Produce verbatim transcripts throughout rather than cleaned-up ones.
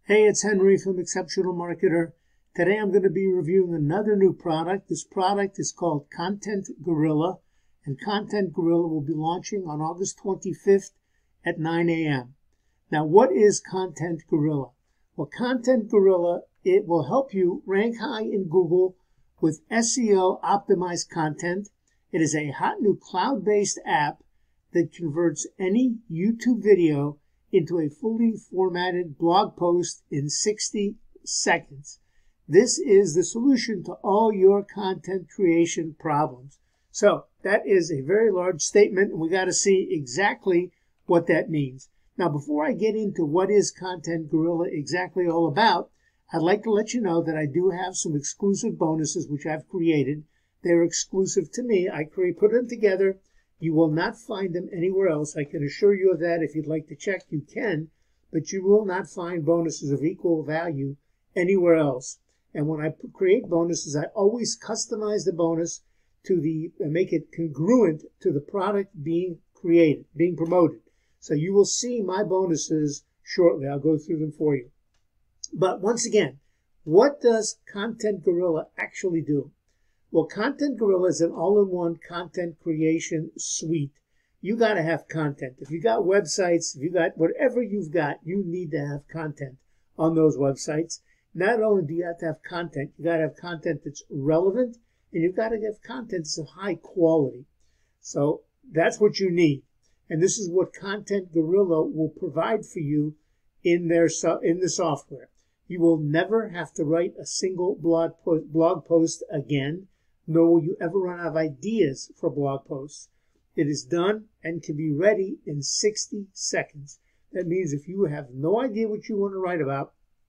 Hey, it's Henry from Exceptional Marketer. Today I'm going to be reviewing another new product. This product is called Content Gorilla, and Content Gorilla will be launching on August twenty-fifth at nine A M Now, what is Content Gorilla? Well, Content Gorilla, it will help you rank high in Google with S E O optimized content. It is a hot new cloud-based app that converts any YouTube video into a fully formatted blog post in sixty seconds. This is the solution to all your content creation problems. So that is a very large statement, and we got to see exactly what that means. Now, before I get into what is Content Gorilla exactly all about, I'd like to let you know that I do have some exclusive bonuses which I've created. They're exclusive to me. I create, put them together. You will not find them anywhere else. I can assure you of that. If you'd like to check, you can, but you will not find bonuses of equal value anywhere else. And when I create bonuses, I always customize the bonus to the, and make it congruent to the product being created, being promoted. So you will see my bonuses shortly. I'll go through them for you. But once again, what does Content Gorilla actually do? Well, Content Gorilla is an all-in-one content creation suite. You got to have content. If you got websites, if you got whatever you've got, you need to have content on those websites. Not only do you have to have content, you got to have content that's relevant, and you've got to have content that's of high quality. So that's what you need. And this is what Content Gorilla will provide for you in their so in the software. You will never have to write a single blog post, blog post again. Nor will you ever run out of ideas for blog posts. It is done and can be ready in sixty seconds. That means if you have no idea what you want to write about,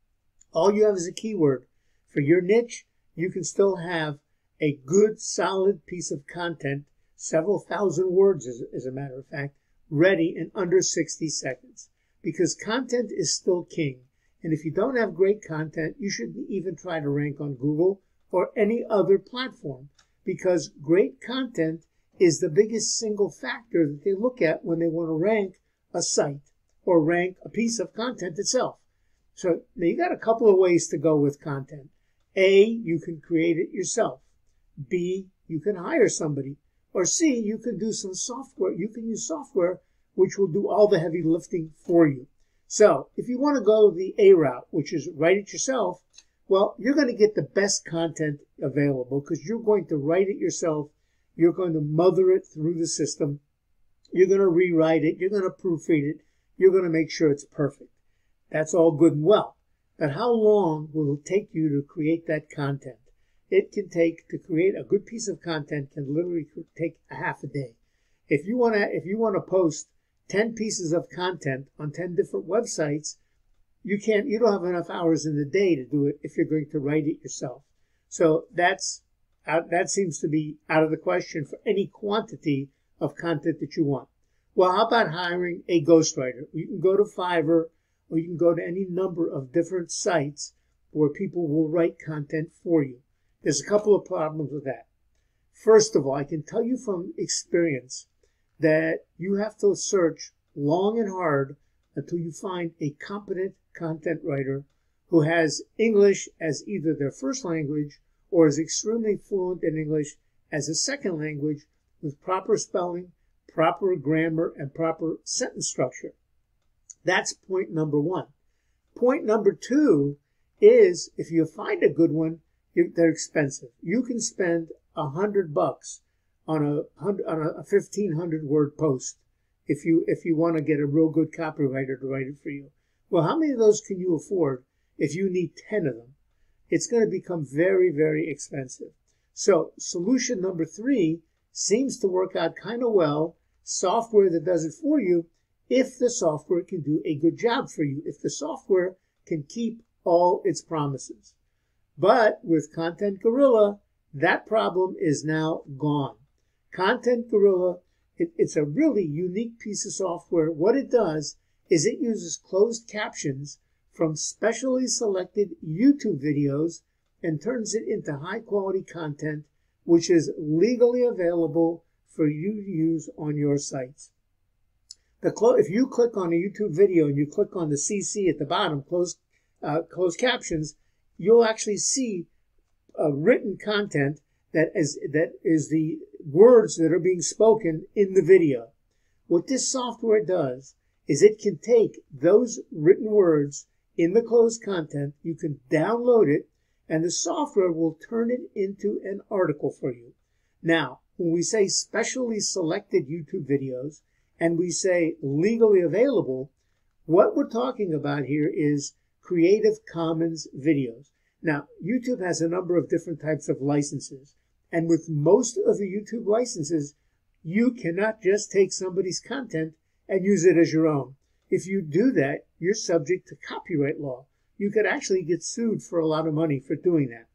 all you have is a keyword. For your niche, you can still have a good, solid piece of content, several thousand words as, as a matter of fact, ready in under sixty seconds. Because content is still king. And if you don't have great content, you shouldn't even try to rank on Google or any other platform, because great content is the biggest single factor that they look at when they want to rank a site or rank a piece of content itself. So now you got a couple of ways to go with content. A, you can create it yourself. B, you can hire somebody. Or C, you can do some software. You can use software which will do all the heavy lifting for you. So if you want to go the A route, which is write it yourself, well, you're going to get the best content available because you're going to write it yourself. You're going to mother it through the system. You're going to rewrite it. You're going to proofread it. You're going to make sure it's perfect. That's all good and well. But how long will it take you to create that content? It can take, to create a good piece of content can literally take a half a day. If you want to, if you want to post ten pieces of content on ten different websites, You can't, you don't have enough hours in the day to do it if you're going to write it yourself. So that's, out, that seems to be out of the question for any quantity of content that you want. Well, how about hiring a ghostwriter? You can go to Fiverr, or you can go to any number of different sites where people will write content for you. There's a couple of problems with that. First of all, I can tell you from experience that you have to search long and hard until you find a competent content writer who has English as either their first language or is extremely fluent in English as a second language with proper spelling, proper grammar, and proper sentence structure. That's point number one. Point number two is if you find a good one, they're expensive. You can spend a hundred bucks on a on a fifteen hundred word post if you if you want to get a real good copywriter to write it for you. Well, how many of those can you afford if you need ten of them? It's going to become very, very expensive. So solution number three seems to work out kind of well. Software that does it for you if the software can do a good job for you, if the software can keep all its promises. But with Content Gorilla, that problem is now gone. Content Gorilla, it, it's a really unique piece of software. What it does is it uses closed captions from specially selected YouTube videos and turns it into high quality content which is legally available for you to use on your sites. The if you click on a YouTube video and you click on the C C at the bottom, closed uh, closed captions, you'll actually see uh, written content that is, that is the words that are being spoken in the video. What this software does is it can take those written words in the closed content, you can download it, and the software will turn it into an article for you. Now, when we say specially selected YouTube videos and we say legally available, what we're talking about here is Creative Commons videos. Now, YouTube has a number of different types of licenses, and with most of the YouTube licenses, you cannot just take somebody's content and use it as your own. If you do that, you're subject to copyright law. You could actually get sued for a lot of money for doing that.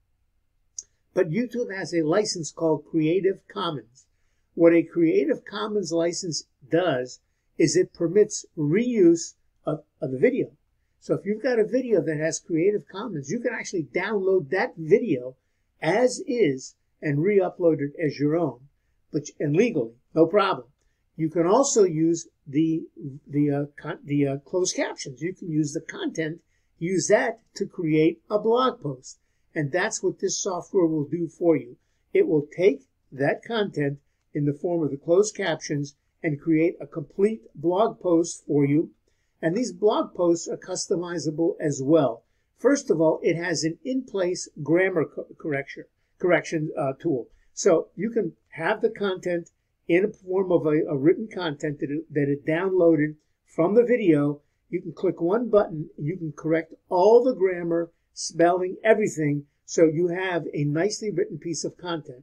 But YouTube has a license called Creative Commons. What a Creative Commons license does is it permits reuse of, of the video. So if you've got a video that has Creative Commons, you can actually download that video as is and re-upload it as your own, but and legally, no problem. You can also use the the uh, con the uh, closed captions. You can use the content, use that to create a blog post, and that's what this software will do for you. It will take that content in the form of the closed captions and create a complete blog post for you. And these blog posts are customizable as well. First of all, it has an in-place grammar co correction correction uh, tool. So you can have the content in a form of a, a written content that it, that it downloaded from the video. You can click one button and you can correct all the grammar, spelling, everything, so you have a nicely written piece of content.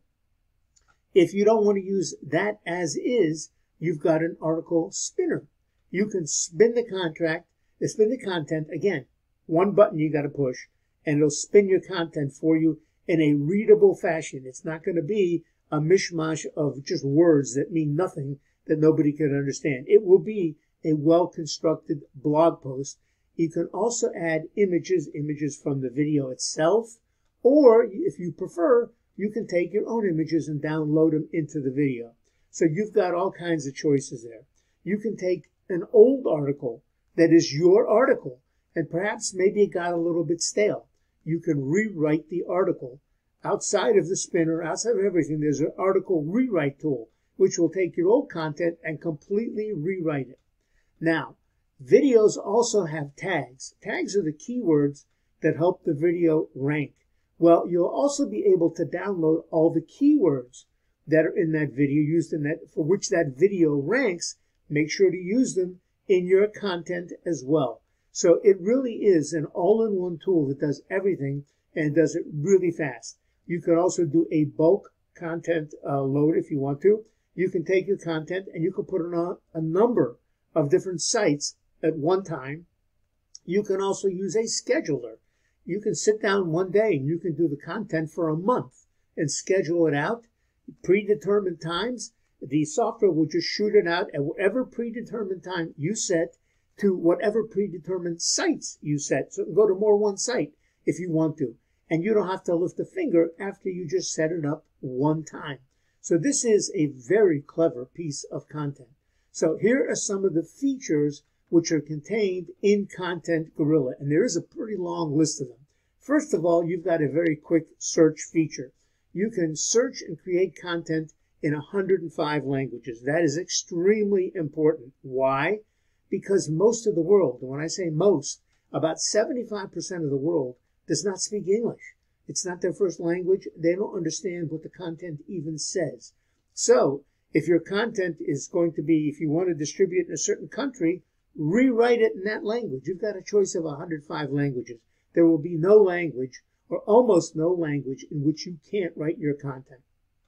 If you don't want to use that as is, you've got an article spinner. You can spin the contract, spin the content, again, one button you got to push, and it'll spin your content for you in a readable fashion. It's not going to be a mishmash of just words that mean nothing that nobody can understand. It will be a well-constructed blog post. You can also add images, images from the video itself, or if you prefer, you can take your own images and download them into the video. So you've got all kinds of choices there. You can take an old article that is your article, and perhaps maybe it got a little bit stale. You can rewrite the article. Outside of the spinner, outside of everything, there's an article rewrite tool, which will take your old content and completely rewrite it. Now, videos also have tags. Tags are the keywords that help the video rank. Well, you'll also be able to download all the keywords that are in that video, used in that, for which that video ranks. Make sure to use them in your content as well. So it really is an all-in-one tool that does everything and does it really fast. You can also do a bulk content uh, load if you want to. You can take your content and you can put it on a number of different sites at one time. You can also use a scheduler. You can sit down one day and you can do the content for a month and schedule it out, predetermined times. The software will just shoot it out at whatever predetermined time you set to whatever predetermined sites you set. So go to more one site if you want to. And you don't have to lift a finger after you just set it up one time. So this is a very clever piece of content. So here are some of the features which are contained in Content Gorilla. And there is a pretty long list of them. First of all, you've got a very quick search feature. You can search and create content in one hundred five languages. That is extremely important. Why? Because most of the world, and when I say most, about seventy-five percent of the world does not speak English. It's not their first language. They don't understand what the content even says. So if your content is going to be, if you want to distribute it in a certain country, rewrite it in that language. You've got a choice of one hundred five languages. There will be no language, or almost no language, in which you can't write your content.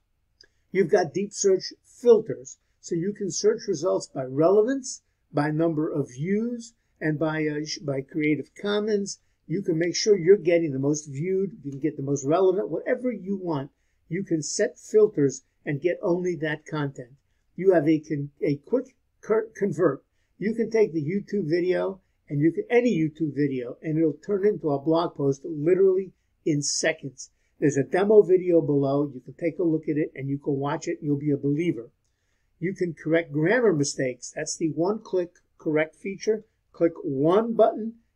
You've got deep search filters, so you can search results by relevance, by number of views, and by, uh, by Creative Commons. You can make sure you're getting the most viewed, you can get the most relevant, whatever you want. You can set filters and get only that content. You have a, con a quick convert. You can take the YouTube video, and you can any YouTube video, and it'll turn into a blog post literally in seconds. There's a demo video below. You can take a look at it, and you can watch it, and you'll be a believer. You can correct grammar mistakes. That's the one-click correct feature. Click one button,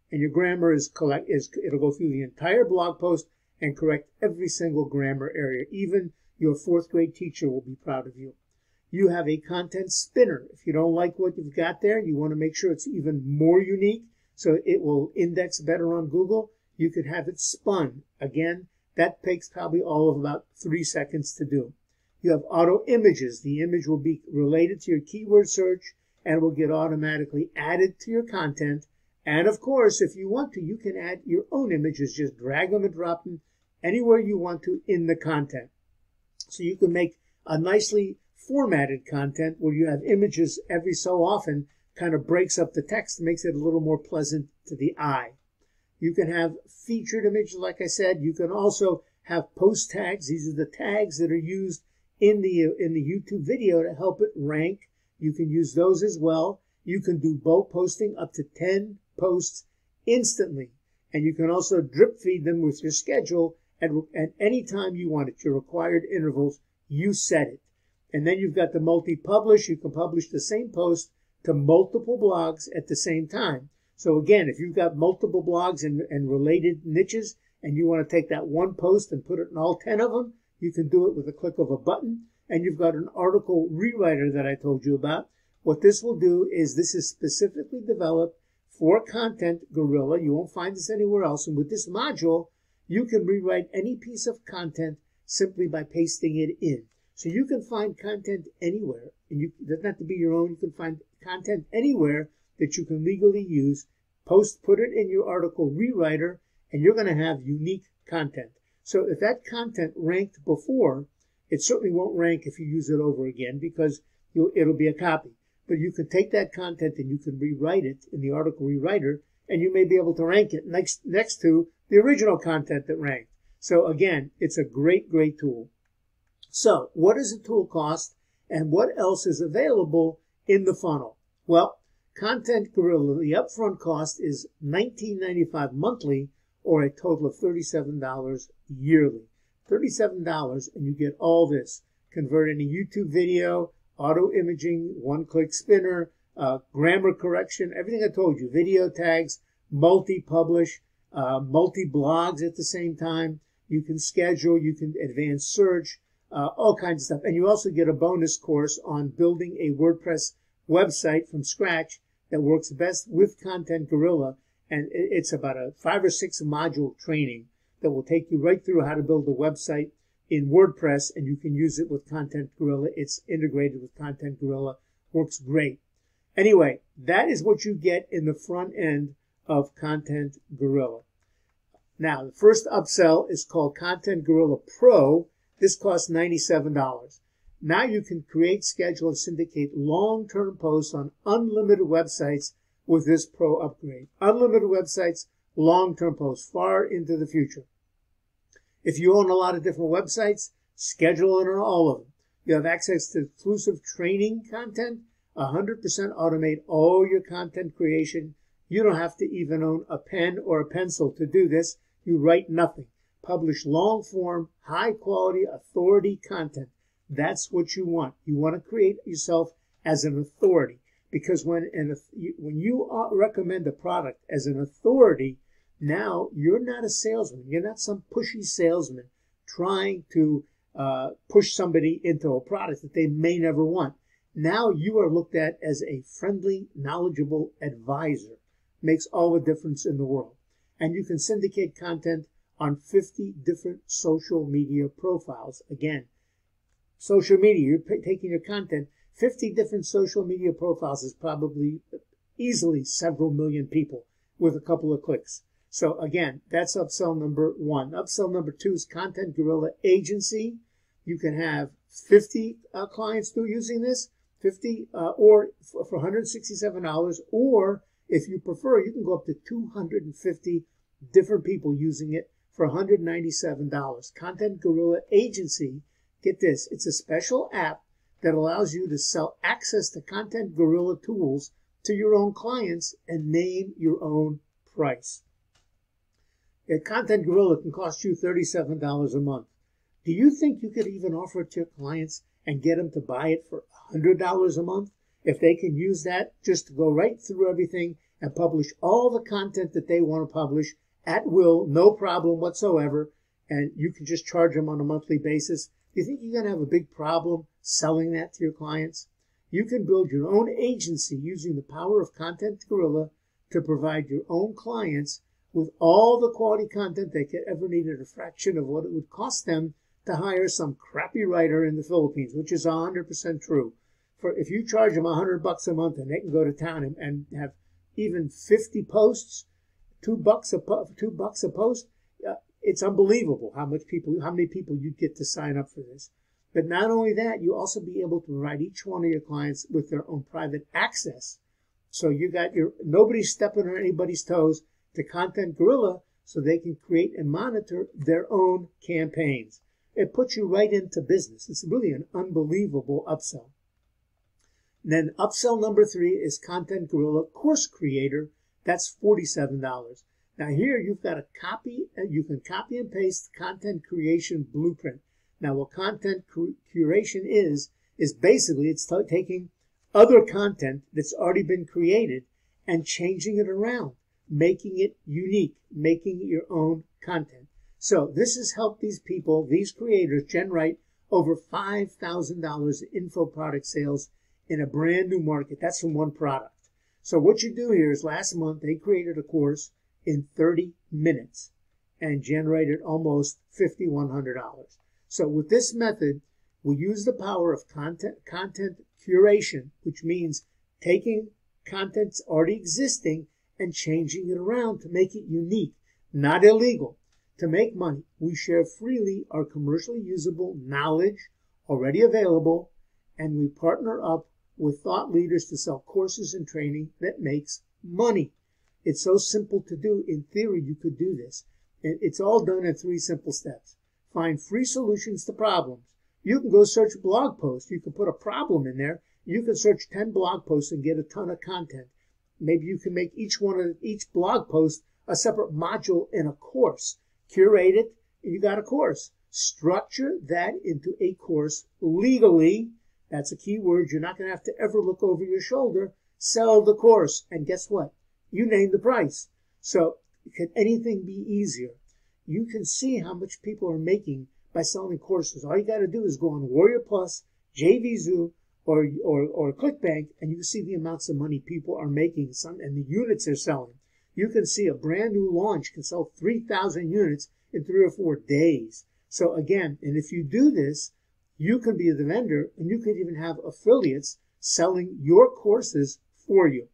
And your grammar is collect is it'll go through the entire blog post and correct every single grammar area. Even your fourth grade teacher will be proud of you. You have a content spinner. If you don't like what you've got there, you want to make sure it's even more unique so it will index better on Google, you could have it spun. Again, that takes probably all of about three seconds to do. You have auto images. The image will be related to your keyword search and will get automatically added to your content. And of course, if you want to, you can add your own images. Just drag them and drop them anywhere you want to in the content. So you can make a nicely formatted content where you have images every so often, kind of breaks up the text, makes it a little more pleasant to the eye. You can have featured images, like I said. You can also have post tags. These are the tags that are used in the in the YouTube video to help it rank. You can use those as well. You can do bulk posting up to ten posts instantly. And you can also drip feed them with your schedule at, at any time you want it. Your required intervals, you set it. And then you've got the multi-publish. You can publish the same post to multiple blogs at the same time. So again, if you've got multiple blogs and, and related niches, and you want to take that one post and put it in all ten of them, you can do it with a click of a button. And you've got an article rewriter that I told you about. What this will do is this is specifically developed for Content Gorilla. You won't find this anywhere else. And with this module, you can rewrite any piece of content simply by pasting it in. So you can find content anywhere, and you, it doesn't have to be your own. You can find content anywhere that you can legally use. Post, put it in your article rewriter, and you're going to have unique content. So if that content ranked before, it certainly won't rank if you use it over again because you'll, it'll be a copy. But you can take that content and you can rewrite it in the article rewriter, and you may be able to rank it next, next to the original content that ranked. So again, it's a great, great tool. So what does the tool cost, and what else is available in the funnel? Well, Content Gorilla, the upfront cost is nineteen ninety-five monthly, or a total of thirty-seven dollars yearly. thirty-seven dollars, and you get all this. Convert any YouTube video, auto imaging, one-click spinner, uh, grammar correction, everything I told you, video tags, multi-publish, uh, multi-blogs at the same time. You can schedule, you can advanced search, uh, all kinds of stuff. And you also get a bonus course on building a WordPress website from scratch that works best with Content Gorilla. And it's about a five or six module training that will take you right through how to build a website in WordPress, and you can use it with Content Gorilla. It's integrated with Content Gorilla. Works great. Anyway, that is what you get in the front end of Content Gorilla. Now, the first upsell is called Content Gorilla Pro. This costs ninety-seven dollars. Now you can create, schedule, and syndicate long-term posts on unlimited websites with this Pro upgrade. Unlimited websites, long-term posts, far into the future. If you own a lot of different websites, schedule in on all of them. You have access to exclusive training content, one hundred percent automate all your content creation. You don't have to even own a pen or a pencil to do this. You write nothing. Publish long-form, high-quality, authority content. That's what you want. You want to create yourself as an authority. Because when, an, when you recommend a product as an authority, now you're not a salesman. You're not some pushy salesman trying to uh, push somebody into a product that they may never want. Now you are looked at as a friendly, knowledgeable advisor. Makes all the difference in the world. And you can syndicate content on fifty different social media profiles. Again, social media, you're taking your content, fifty different social media profiles is probably easily several million people with a couple of clicks. So again, that's upsell number one. Upsell number two is Content Gorilla Agency. You can have fifty uh, clients do using this, fifty uh, or for one hundred sixty-seven dollars, or if you prefer, you can go up to two hundred fifty different people using it for one hundred ninety-seven dollars. Content Gorilla Agency, get this, it's a special app that allows you to sell access to Content Gorilla tools to your own clients and name your own price. A Content Gorilla can cost you thirty-seven dollars a month. Do you think you could even offer it to your clients and get them to buy it for one hundred dollars a month? If they can use that just to go right through everything and publish all the content that they want to publish at will, no problem whatsoever, and you can just charge them on a monthly basis. Do you think you're going to have a big problem selling that to your clients? You can build your own agency using the power of Content Gorilla to provide your own clients with all the quality content they could ever need at a fraction of what it would cost them to hire some crappy writer in the Philippines, which is one hundred percent true. For if you charge them a hundred bucks a month and they can go to town and, and have even fifty posts, two bucks a po two bucks a post, uh, it's unbelievable how much people, how many people you'd get to sign up for this. But not only that, you also be able to provide each one of your clients with their own private access. So you got your nobody's stepping on anybody's toes to Content Gorilla, so they can create and monitor their own campaigns. It puts you right into business. It's really an unbelievable upsell. And then upsell number three is Content Gorilla Course Creator. That's forty-seven dollars. Now here you've got a copy, you can copy and paste content creation blueprint. Now what content curation is, is basically it's taking other content that's already been created and changing it around, making it unique, making it your own content. So this has helped these people, these creators, generate over five thousand dollars in info product sales in a brand new market. That's from one product. So what you do here is last month they created a course in thirty minutes and generated almost five thousand one hundred dollars. So with this method, we use the power of content, content curation, which means taking content already existing and changing it around to make it unique, not illegal. To make money, we share freely our commercially usable knowledge already available, and we partner up with thought leaders to sell courses and training that makes money. It's so simple to do. In theory, you could do this. And it's all done in three simple steps. Find free solutions to problems. You can go search blog posts. You can put a problem in there. You can search ten blog posts and get a ton of content. Maybe you can make each one of each blog post a separate module in a course. Curate it, and you got a course. Structure that into a course legally. That's a key word. You're not going to have to ever look over your shoulder. Sell the course. And guess what? You name the price. So can anything be easier? You can see how much people are making by selling courses. All you got to do is go on Warrior Plus, J V Zoo, or, or, or ClickBank, and you can see the amounts of money people are making some, and the units they're selling. You can see a brand new launch can sell three thousand units in three or four days. So again, and if you do this, you can be the vendor, and you could even have affiliates selling your courses for you.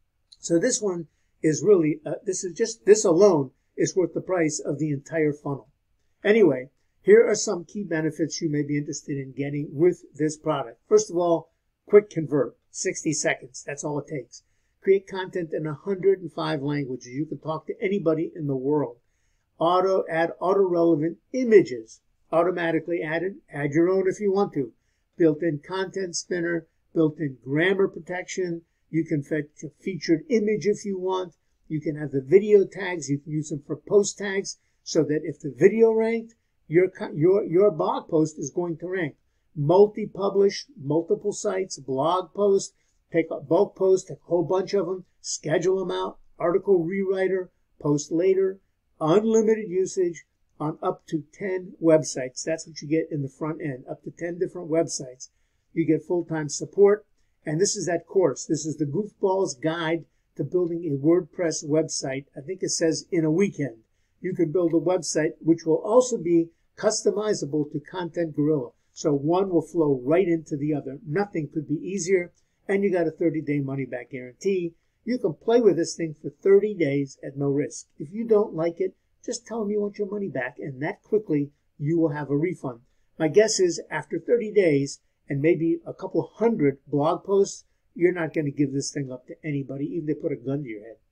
So this one is really, uh, this is just, this alone is worth the price of the entire funnel. Anyway, here are some key benefits you may be interested in getting with this product. First of all, quick convert, sixty seconds. That's all it takes. Create content in one hundred five languages. You can talk to anybody in the world. Auto, add auto-relevant images. Automatically added. Add your own if you want to. Built-in content spinner. Built-in grammar protection. You can fetch a featured image if you want. You can have the video tags. You can use them for post tags so that if the video ranked, your, your, your blog post is going to rank. Multi-publish, multiple sites, blog posts. Take a bulk post, take a whole bunch of them, schedule them out, article rewriter, post later, unlimited usage on up to ten websites. That's what you get in the front end, up to ten different websites. You get full-time support, and this is that course. This is the Goofball's Guide to Building a WordPress Website. I think it says in a weekend. You can build a website which will also be customizable to Content Gorilla. So one will flow right into the other. Nothing could be easier. And you got a thirty day money-back guarantee. You can play with this thing for thirty days at no risk. If you don't like it, just tell them you want your money back, and that quickly you will have a refund. My guess is after thirty days and maybe a couple hundred blog posts, you're not going to give this thing up to anybody, even if they put a gun to your head.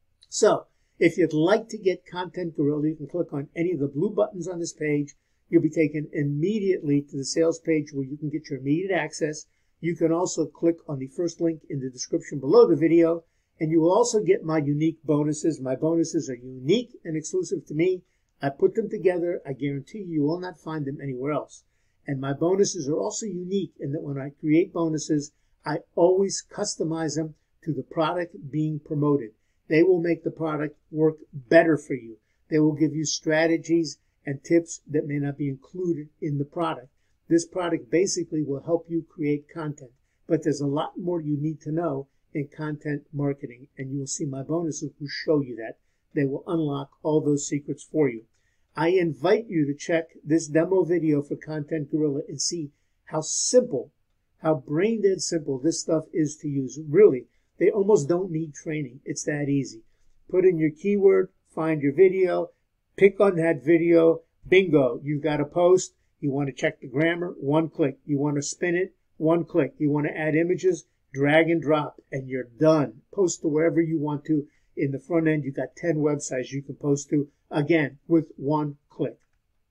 So if you'd like to get Content Gorilla, you can click on any of the blue buttons on this page. You'll be taken immediately to the sales page where you can get your immediate access. You can also click on the first link in the description below the video, and you will also get my unique bonuses. My bonuses are unique and exclusive to me. I put them together. I guarantee you will not find them anywhere else. And my bonuses are also unique in that when I create bonuses, I always customize them to the product being promoted. They will make the product work better for you. They will give you strategies and tips that may not be included in the product. This product basically will help you create content, but there's a lot more you need to know in content marketing, and you will see my bonuses will show you that. They will unlock all those secrets for you. I invite you to check this demo video for Content Gorilla and see how simple, how brain dead simple this stuff is to use. Really, they almost don't need training. It's that easy. Put in your keyword, find your video, pick on that video, bingo, you've got a post. You want to check the grammar, one click. You want to spin it, one click. You want to add images, drag and drop, and you're done. Post to wherever you want to. In the front end, you've got ten websites you can post to, again, with one click.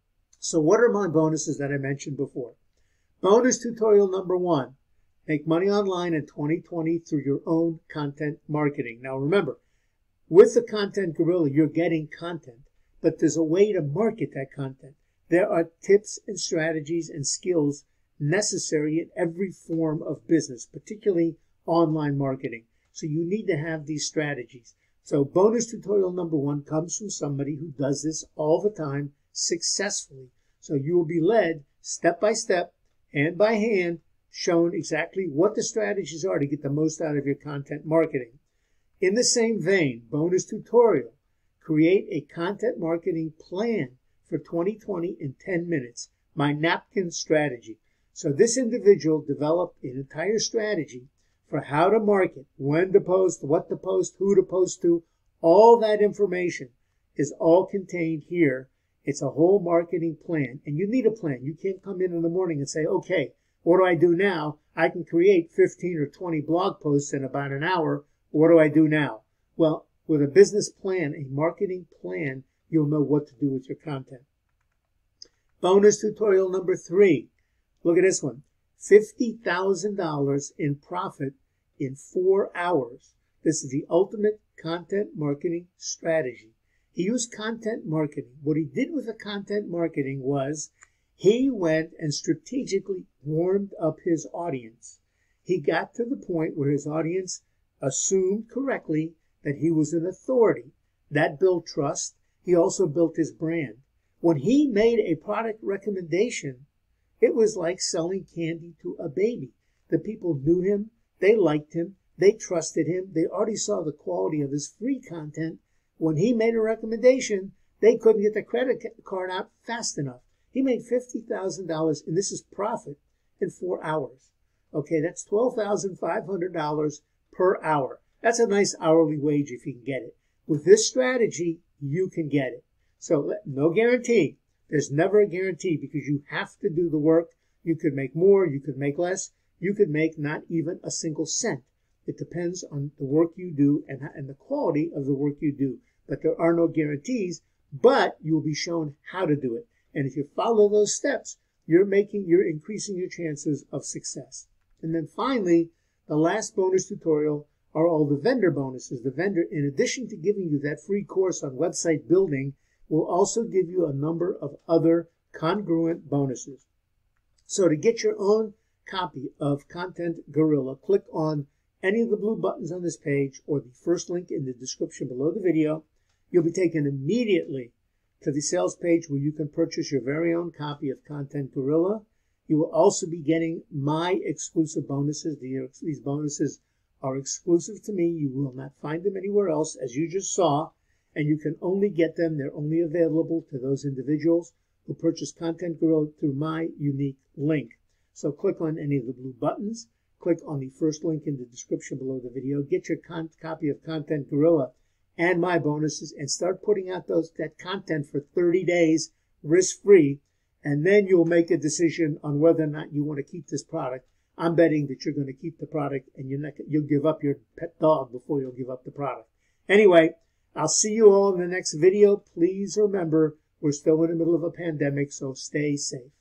So what are my bonuses that I mentioned before? Bonus tutorial number one, make money online in twenty twenty through your own content marketing. Now remember, with the Content Gorilla, you're getting content, but there's a way to market that content. There are tips and strategies and skills necessary in every form of business, particularly online marketing. So you need to have these strategies. So bonus tutorial number one comes from somebody who does this all the time successfully. So you will be led step by step, hand by hand, shown exactly what the strategies are to get the most out of your content marketing. In the same vein, bonus tutorial, create a content marketing plan for twenty twenty in ten minutes, my napkin strategy. So this individual developed an entire strategy for how to market, when to post, what to post, who to post to. All that information is all contained here. It's a whole marketing plan, and you need a plan. You can't come in in the morning and say, okay, what do I do now? I can create fifteen or twenty blog posts in about an hour. What do I do now? Well, with a business plan, a marketing plan, you'll know what to do with your content. Bonus tutorial number three. Look at this one. fifty thousand dollars in profit in four hours. This is the ultimate content marketing strategy. He used content marketing. What he did with the content marketing was he went and strategically warmed up his audience. He got to the point where his audience assumed correctly that he was an authority. That built trust. He also built his brand. When he made a product recommendation, it was like selling candy to a baby. The people knew him, they liked him, they trusted him, they already saw the quality of his free content. When he made a recommendation, they couldn't get the credit card out fast enough. He made fifty thousand dollars, and this is profit, in four hours. Okay, that's twelve thousand five hundred dollars per hour. That's a nice hourly wage if you can get it. With this strategy, you can get it. So no guarantee. There's never a guarantee because you have to do the work. You could make more, you could make less, you could make not even a single cent. It depends on the work you do and, and the quality of the work you do. But there are no guarantees, but you'll be shown how to do it. And if you follow those steps, you're making, you're increasing your chances of success. And then finally, the last bonus tutorial are all the vendor bonuses. The vendor, in addition to giving you that free course on website building, will also give you a number of other congruent bonuses. So to get your own copy of Content Gorilla, click on any of the blue buttons on this page or the first link in the description below the video. You'll be taken immediately to the sales page where you can purchase your very own copy of Content Gorilla. You will also be getting my exclusive bonuses. These bonuses are exclusive to me. You will not find them anywhere else, as you just saw. And you can only get them, they're only available to those individuals who purchase Content Gorilla through my unique link. So click on any of the blue buttons, click on the first link in the description below the video, get your con copy of Content Gorilla and my bonuses, and start putting out those that content for thirty days, risk-free, and then you'll make a decision on whether or not you want to keep this product. I'm betting that you're going to keep the product, and you're not, you'll give up your pet dog before you'll give up the product. Anyway, I'll see you all in the next video. Please remember, we're still in the middle of a pandemic, so stay safe.